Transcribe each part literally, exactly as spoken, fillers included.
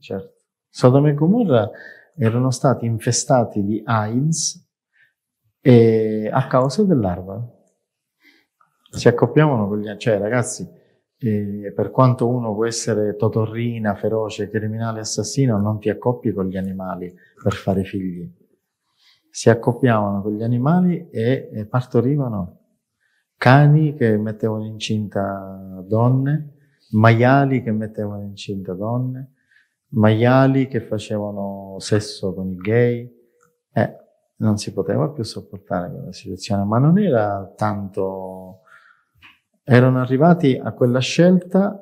certo. Sodoma e Gomorra erano stati infestati di AIDS e a causa dell'arpa. Si accoppiavano con gli... Cioè, ragazzi, eh, per quanto uno può essere totorrina, feroce, criminale, assassino, non ti accoppi con gli animali per fare figli. Si accoppiavano con gli animali e, e partorivano. Cani che mettevano incinta donne, maiali che mettevano incinta donne, maiali che facevano sesso con i gay. Eh, non si poteva più sopportare quella situazione, ma non era tanto... Erano arrivati a quella scelta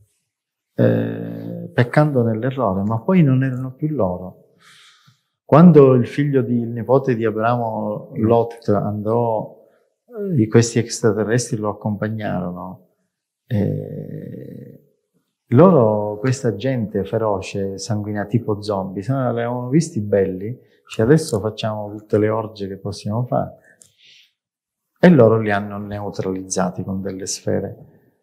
eh, peccando nell'errore, ma poi non erano più loro. Quando il figlio di, il nipote di Abramo, Lot, andò, eh, questi extraterrestri lo accompagnarono, eh, loro, questa gente feroce, sanguinata, tipo zombie, se non li avevano visti belli, cioè adesso facciamo tutte le orge che possiamo fare. E loro li hanno neutralizzati con delle sfere.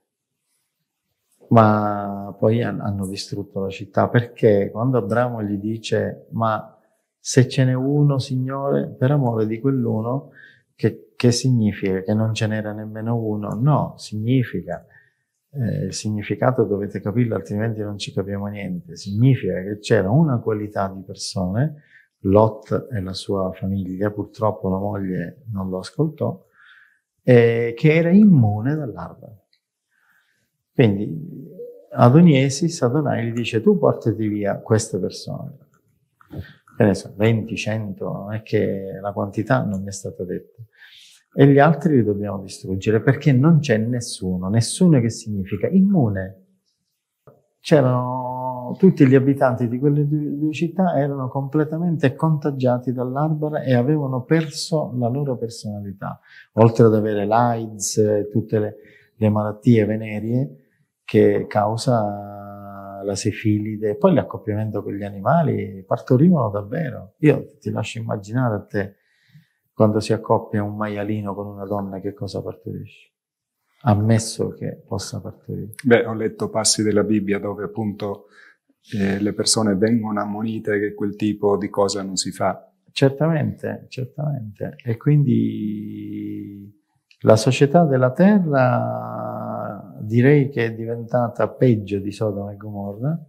Ma poi hanno distrutto la città, perché quando Abramo gli dice, ma se ce n'è uno, Signore, per amore di quell'uno, che, che significa? Che non ce n'era nemmeno uno? No, significa, eh, il significato dovete capirlo, altrimenti non ci capiamo niente. Significa che c'era una qualità di persone, Lot e la sua famiglia, purtroppo la moglie non lo ascoltò, eh, che era immune dall'arpa. Quindi ad Oniesis, Adonai gli dice, tu portati via queste persone. Che ne so, venti, cento, non è che la quantità non mi è stata detta. E gli altri li dobbiamo distruggere, perché non c'è nessuno, nessuno che significa immune. C'erano tutti gli abitanti di quelle due, due città erano completamente contagiati dall'arpa e avevano perso la loro personalità, oltre ad avere l'AIDS e tutte le, le malattie venerie che causa la sifilide, poi l'accoppiamento con gli animali, partorivano davvero. Io ti lascio immaginare a te, quando si accoppia un maialino con una donna, che cosa partorisce? Ammesso che possa partorire. Beh, ho letto passi della Bibbia dove appunto eh, le persone vengono ammonite che quel tipo di cosa non si fa. Certamente, certamente. E quindi la società della terra direi che è diventata peggio di Sodoma e Gomorra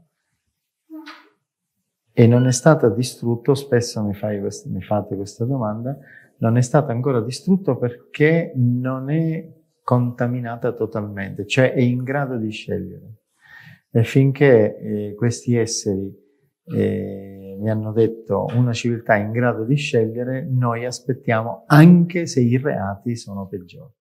e non è stata distrutta, spesso mi, fai quest- mi fate questa domanda, non è stata ancora distrutta perché non è contaminata totalmente, cioè è in grado di scegliere. E finché eh, questi esseri eh, mi hanno detto una civiltà in grado di scegliere, noi aspettiamo, anche se i reati sono peggiori.